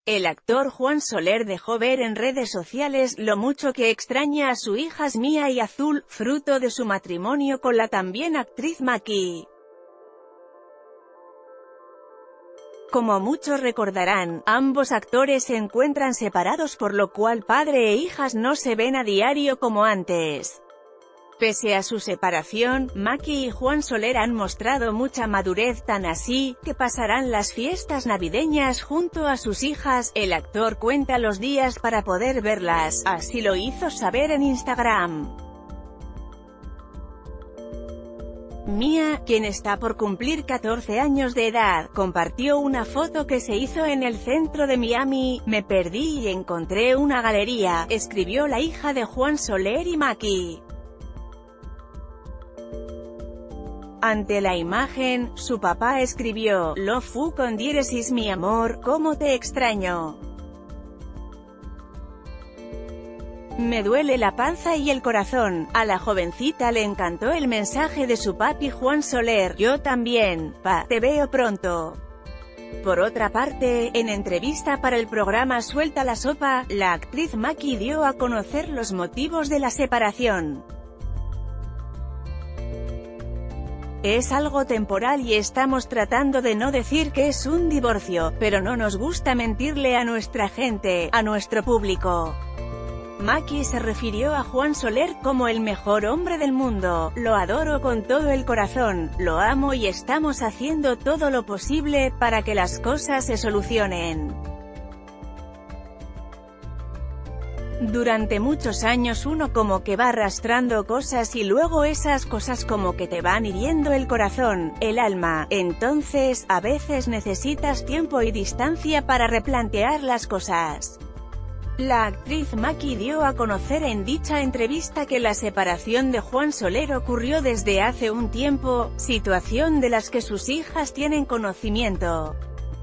El actor Juan Soler dejó ver en redes sociales lo mucho que extraña a su hijas Mía y Azul, fruto de su matrimonio con la también actriz Maki. Como muchos recordarán, ambos actores se encuentran separados, por lo cual padre e hijas no se ven a diario como antes. Pese a su separación, Maki y Juan Soler han mostrado mucha madurez, tan así, que pasarán las fiestas navideñas junto a sus hijas. El actor cuenta los días para poder verlas, así lo hizo saber en Instagram. Mía, quien está por cumplir 14 años de edad, compartió una foto que se hizo en el centro de Miami. Me perdí y encontré una galería, escribió la hija de Juan Soler y Maki. Ante la imagen, su papá escribió: "Lo fu con diéresis mi amor, cómo te extraño. Me duele la panza y el corazón". A la jovencita le encantó el mensaje de su papi Juan Soler: "Yo también, pa, te veo pronto". Por otra parte, en entrevista para el programa Suelta la Sopa, la actriz Maki dio a conocer los motivos de la separación. "Es algo temporal y estamos tratando de no decir que es un divorcio, pero no nos gusta mentirle a nuestra gente, a nuestro público". Maki se refirió a Juan Soler como el mejor hombre del mundo: "Lo adoro con todo el corazón, lo amo y estamos haciendo todo lo posible para que las cosas se solucionen. Durante muchos años uno como que va arrastrando cosas y luego esas cosas como que te van hiriendo el corazón, el alma, entonces, a veces necesitas tiempo y distancia para replantear las cosas". La actriz Maki dio a conocer en dicha entrevista que la separación de Juan Soler ocurrió desde hace un tiempo, situación de las que sus hijas tienen conocimiento.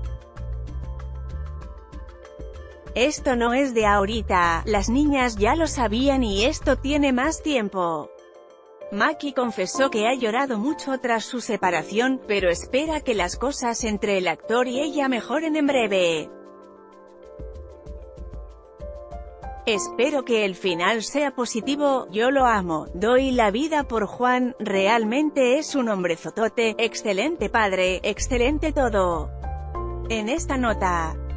"Esto no es de ahorita, las niñas ya lo sabían y esto tiene más tiempo". Maki confesó que ha llorado mucho tras su separación, pero espera que las cosas entre el actor y ella mejoren en breve. "Espero que el final sea positivo, yo lo amo, doy la vida por Juan, realmente es un hombrezotote, excelente padre, excelente todo". En esta nota,